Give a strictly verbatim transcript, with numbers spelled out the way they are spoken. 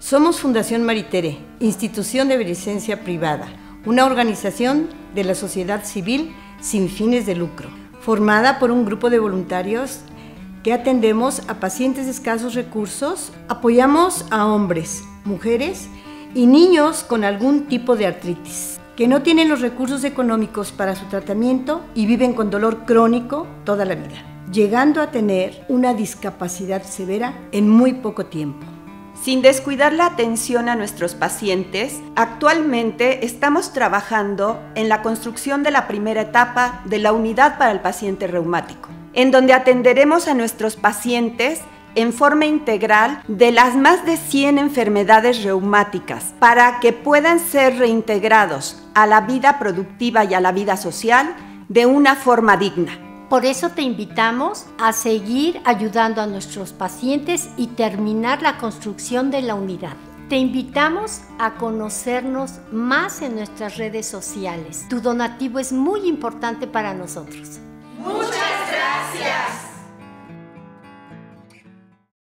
Somos Fundación Maritere, institución de beneficencia privada, una organización de la sociedad civil sin fines de lucro, formada por un grupo de voluntarios que atendemos a pacientes de escasos recursos, apoyamos a hombres, mujeres y niños con algún tipo de artritis, que no tienen los recursos económicos para su tratamiento y viven con dolor crónico toda la vida, llegando a tener una discapacidad severa en muy poco tiempo. Sin descuidar la atención a nuestros pacientes, actualmente estamos trabajando en la construcción de la primera etapa de la unidad para el paciente reumático, en donde atenderemos a nuestros pacientes en forma integral de las más de cien enfermedades reumáticas para que puedan ser reintegrados a la vida productiva y a la vida social de una forma digna. Por eso te invitamos a seguir ayudando a nuestros pacientes y terminar la construcción de la unidad. Te invitamos a conocernos más en nuestras redes sociales. Tu donativo es muy importante para nosotros. ¡Muchas gracias!